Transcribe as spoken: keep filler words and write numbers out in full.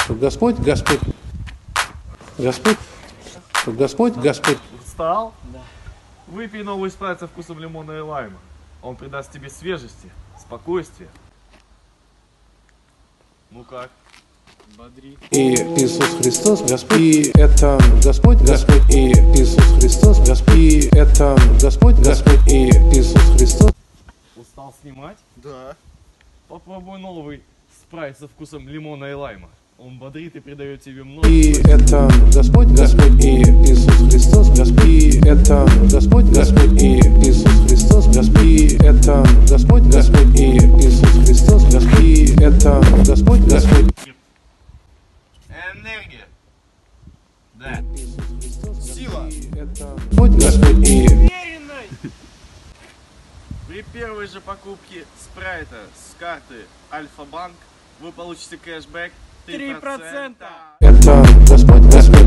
Господь, Господь, Господь, Господь, Господь. Устал? Да. Выпей новый спрайт со вкусом лимона и лайма. Он придаст тебе свежести, спокойствия. Ну как? Бодри. И Иисус Христос, Господь, и это Господь, Господь, и Иисус Христос, Господь, и это Господь, Господь, и Иисус Христос. Устал снимать? Да. Попробуй новый спрайт со вкусом лимона и лайма. Он бодрит и придает тебе много. И это Господь, Господь, и Иисус Христос, Господь, и это Господь, Господь, и Иисус Христос, Господь, и это Господь, Господь, и Иисус Христос, Господь, и это Господь, Господь. Энергия. Да. Сила. Господь, Господь, и Уверенной. При первой же покупке спрайта с карты Альфа-Банк вы получите кэшбэк три процента. это Господь, Господь.